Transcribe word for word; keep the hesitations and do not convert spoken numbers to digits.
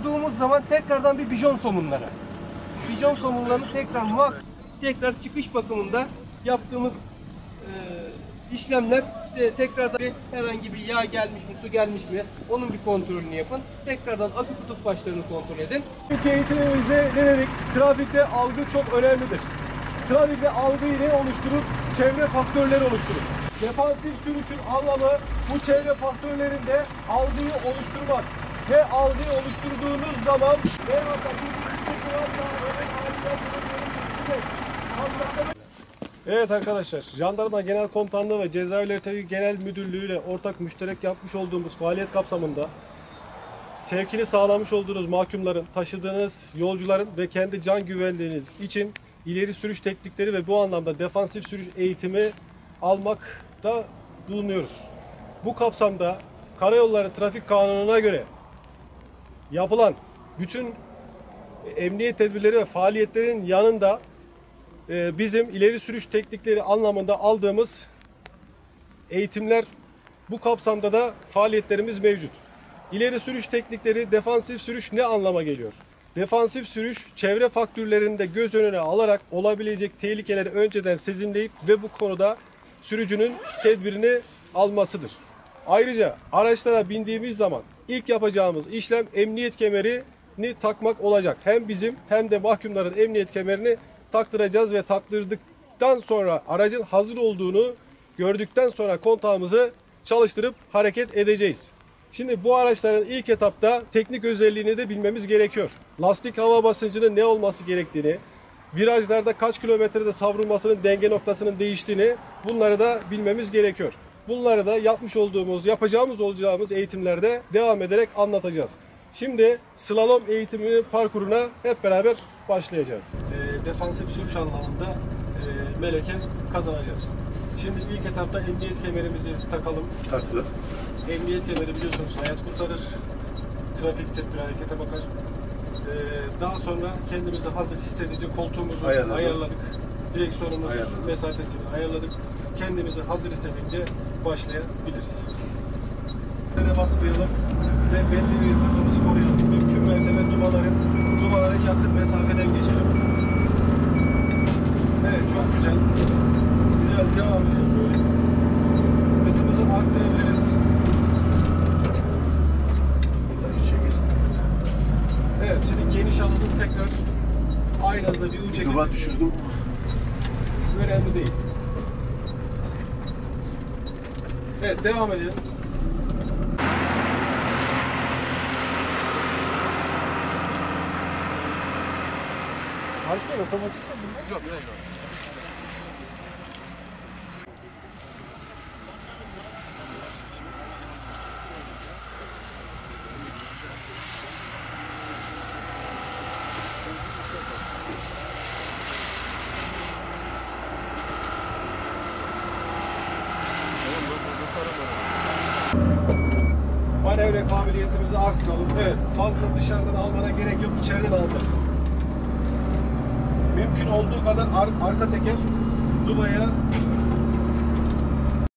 kurduğumuz zaman tekrardan bir bijon somunları. Bijon somunlarını tekrar muhakkak tekrar çıkış bakımında yaptığımız e, işlemler, işte tekrardan bir, herhangi bir yağ gelmiş mi, su gelmiş mi, onun bir kontrolünü yapın. Tekrardan akü kutup başlarını kontrol edin. İlk eğitimimizde ne dedik? Trafikte algı çok önemlidir. Trafikte algıyı ne oluşturur? Çevre faktörleri oluşturur. Defansif sürüşün anlamı bu çevre faktörlerinde algıyı oluşturmak. Ve algıyı oluşturduğunuz zaman ne vakit bir sıkıntı varsa örnek halinde Evet arkadaşlar, Jandarma Genel Komutanlığı ve Cezaevleri Tevfik Genel Müdürlüğü ile ortak müşterek yapmış olduğumuz faaliyet kapsamında sevkini sağlamış olduğunuz mahkumların, taşıdığınız yolcuların ve kendi can güvenliğiniz için ileri sürüş teknikleri ve bu anlamda defansif sürüş eğitimi almakta bulunuyoruz. Bu kapsamda Karayolları Trafik Kanunu'na göre yapılan bütün emniyet tedbirleri ve faaliyetlerin yanında bizim ileri sürüş teknikleri anlamında aldığımız eğitimler, bu kapsamda da faaliyetlerimiz mevcut. İleri sürüş teknikleri, defansif sürüş ne anlama geliyor? Defansif sürüş, çevre faktörlerini de göz önüne alarak olabilecek tehlikeleri önceden sezinleyip ve bu konuda sürücünün tedbirini almasıdır. Ayrıca araçlara bindiğimiz zaman ilk yapacağımız işlem emniyet kemerini takmak olacak. Hem bizim hem de mahkumların emniyet kemerini taktıracağız ve taktırdıktan sonra aracın hazır olduğunu gördükten sonra kontağımızı çalıştırıp hareket edeceğiz. Şimdi bu araçların ilk etapta teknik özelliğini de bilmemiz gerekiyor. Lastik hava basıncının ne olması gerektiğini, virajlarda kaç kilometrede savrulmasının denge noktasının değiştiğini, bunları da bilmemiz gerekiyor. Bunları da yapmış olduğumuz, yapacağımız olacağımız eğitimlerde devam ederek anlatacağız. Şimdi slalom eğitiminin parkuruna hep beraber başlayacağız. E, defansif sürüş anlamında e, meleke kazanacağız. Şimdi ilk etapta emniyet kemerimizi takalım. Taktı. Emniyet kemeri biliyorsunuz hayat kurtarır. Trafik tedbiri harekete bakar. E, daha sonra kendimizi hazır hissedince koltuğumuzu ayarladık. ayarladık. Direksiyonumuz Ayarladık. mesafesini ayarladık. Kendimizi hazır hissedince başlayabiliriz. Frene basmayalım ve belli bir hızımızı koruyalım. Mümkün mertebe dubaların, dubalara yakın mesafeden geçelim. Evet, çok güzel. Güzel, devam edelim böyle. Hızımızı arttırabiliriz. Evet, şimdi geniş alalım tekrar. Aynı hızla bir uç çekelim. Duba düşürdüm. Önemli değil. Evet, devam edelim. Başka otomatik mi bunlar? Yok, yok. Manevra kabiliyetimizi arttıralım. Evet, fazla dışarıdan almana gerek yok, içeriden alacaksın. Mümkün olduğu kadar ar arka teker dubaya